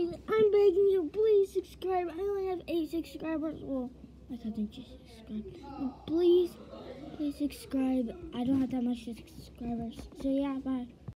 I'm begging you, please subscribe. I only have 8 subscribers. Well, my cousin just subscribed. But please subscribe. I don't have that much subscribers. So yeah, bye.